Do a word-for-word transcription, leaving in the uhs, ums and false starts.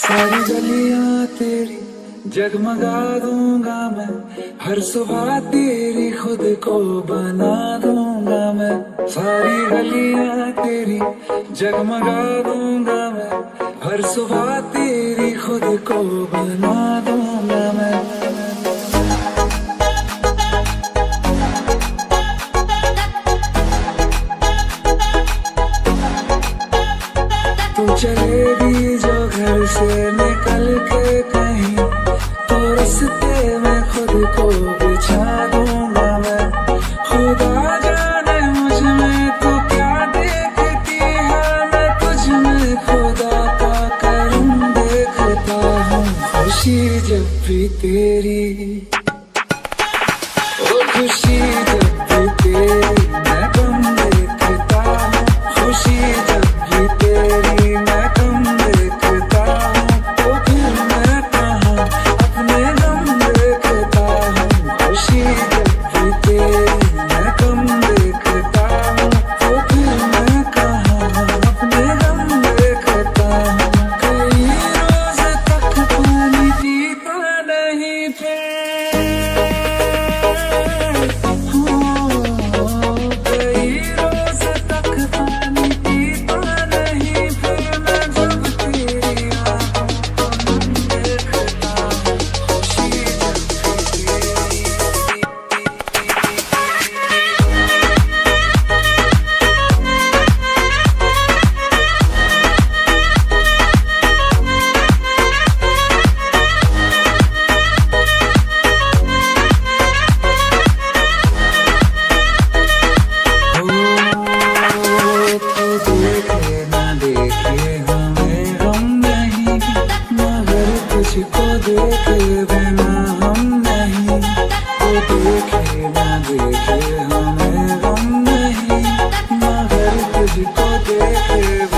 सारी गलियां तेरी जगमगा दूंगा मैं, हर सुबह तेरी खुद को बना दूंगा मैं। सारी गलियां तेरी जगमगा दूंगा मैं, हर सुबह तेरी खुद को बना दूंगा मैं। तू चलेगी जो घर से निकल के कहीं, तो रास्ते में खुद को बिछा दूंगा मैं। खुदा जाने मुझ में तो क्या देखती है, मैं तुझ में खुदा का करम देखता हूँ। खुशी जब भी तेरी, ओ खुशी जब भी तेरी मैं कम देखता हूँ। खुशी जब भी तेरी मैं कम देखता हूँ, तो फिर मैं कहाँ अपने गम देखता हूँ। खुशी जब भी तेरी मैं कम देखता हूँ, तो फिर मैं कहाँ अपने गम देखता हूँ। कई रोज तक पानी पीता नहीं फिर, कई रोज तक पानी पीता नहीं फिर, मैं जब तेरी आँखों को देखता हूँ। खुशी जब भी तेरी, तू देखे ना देखे हमें गम नहीं, मगर तुझको देखे बिना हम नहीं। तू देखे ना देखे हमें गम नहीं, मगर तुझको देखे